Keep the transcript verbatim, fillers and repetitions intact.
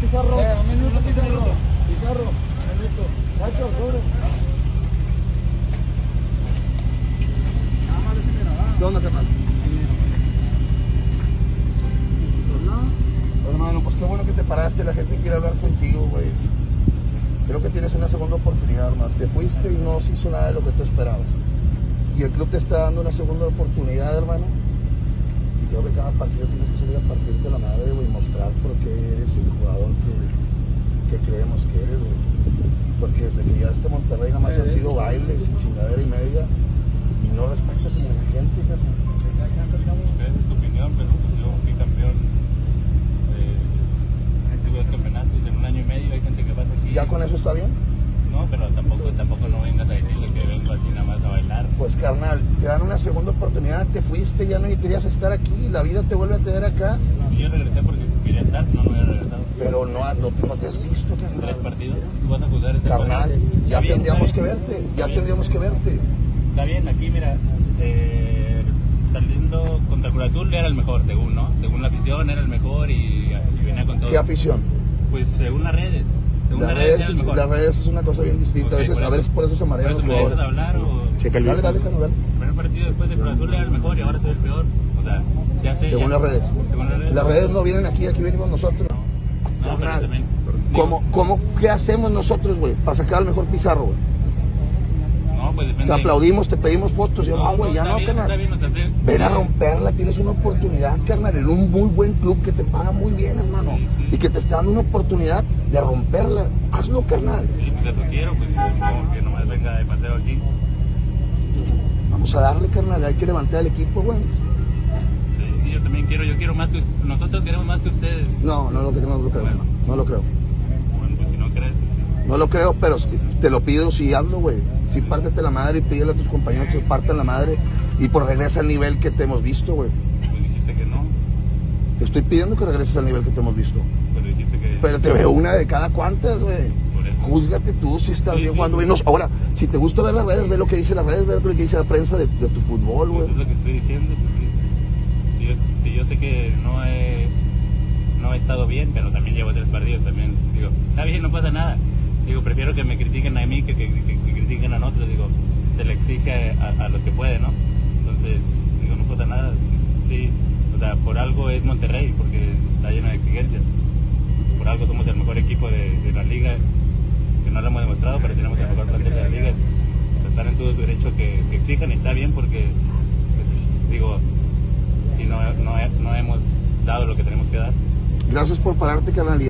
Pizarro. Eh, un minuto, Pizarro. Pizarro, un minuto. Nacho, sobre. ¿Qué onda, carnal? Hermano, pues qué bueno que te paraste, la gente quiere hablar contigo, güey. Creo que tienes una segunda oportunidad, hermano. Te fuiste y no se hizo nada de lo que tú esperabas. Y el club te está dando una segunda oportunidad, hermano. Y creo que cada partido tienes que salir a partirte la madre, güey, y mostrar por qué eres el jugador que, que creemos que eres, güey. Porque desde que llegaste a Monterrey nada más han sido bailes y chingadera y media. Y no respetas a la gente, carnal. Esa es tu opinión, pero yo fui campeón de dos campeonatos en un año y medio. Hay gente que pasa aquí. ¿Ya con eso está bien? No, pero tampoco, tampoco no vengas a decirle que vengo así nada más a bailar. Pues carnal, te dan una segunda oportunidad, te fuiste, ya no querías estar aquí, la vida te vuelve a tener acá. Y yo regresé porque quería estar, no me hubiera regresado. Pero no, no, no te has visto, carnal. ¿Tres partidos? ¿Tú vas a jugar este Carnal, partido? ya Bien, tendríamos que bien, verte, ya tendríamos que verte. Está bien, aquí mira, eh, saliendo contra Cruz Azul era el mejor, según, ¿no? Según la afición era el mejor y, y venía con todo. ¿Qué afición? Pues según las redes. Según Las las redes, redes, era el mejor. las redes es una cosa bien distinta, Okay, a veces, a veces por eso se marean los ¿Por eso me dejas jugadores. hablar o...? Checa el dale, dale, carnal, dale. El primer partido después de Cruz Azul era el mejor y ahora soy el peor. O sea, ya sé. Según ya, las redes. Según las redes. Las redes no vienen aquí, aquí venimos nosotros. No, pero Carnal, también. ¿Cómo, cómo, ¿qué hacemos nosotros, güey, para sacar al mejor Pizarro, güey? No, pues depende. Te aplaudimos, te pedimos fotos, y yo, no, güey, ya está no, bien, está carnal. bien, o sea, sí. Ven a romperla, tienes una oportunidad, carnal, en un muy buen club que te paga muy bien, hermano. Sí, sí. Y que te está dando una oportunidad de romperla. Hazlo, carnal. Sí, pues eso quiero, pues como que nomás venga de paseo aquí. Vamos a darle, carnal, hay que levantar el equipo, güey. Sí, sí, yo también quiero, yo quiero más que ustedes. Nosotros queremos más que ustedes. No, no lo creo, no lo creo, Bueno. no, no lo creo. Bueno, pues si no crees, pues sí. No lo creo, pero si- te lo pido, sí, hazlo, güey. Sí, pártete la madre y pídele a tus compañeros que se partan la madre. Y por regresa al nivel que te hemos visto, güey. Pues dijiste que no, Te estoy pidiendo que regreses al nivel que te hemos visto. pero dijiste que... Pero te veo una de cada cuantas, güey. Por eso. Júzgate tú si estás Sí, bien sí. jugando bien. No, ahora, si te gusta ver las redes, ve lo que dice las redes, ve lo que dice la prensa de, de tu fútbol, Pues güey. es lo que estoy diciendo, pues sí. Si yo, si yo sé que no he, no he estado bien, pero también llevo tres partidos también. Digo, está bien, no pasa nada. Digo, prefiero que me critiquen a mí que que, que, que critiquen a otros. Digo, se le exige a, a los que pueden, ¿no? Entonces, digo, no pasa nada. Sí, o sea, por algo es Monterrey, porque está lleno de exigencias. Por algo somos el mejor equipo de, de la liga, que no lo hemos demostrado, pero tenemos el mejor plantel de la liga. O sea, están en todo su derecho que, que exijan y está bien porque, pues, digo, si no, no, no hemos dado lo que tenemos que dar. Gracias por pararte, carnal.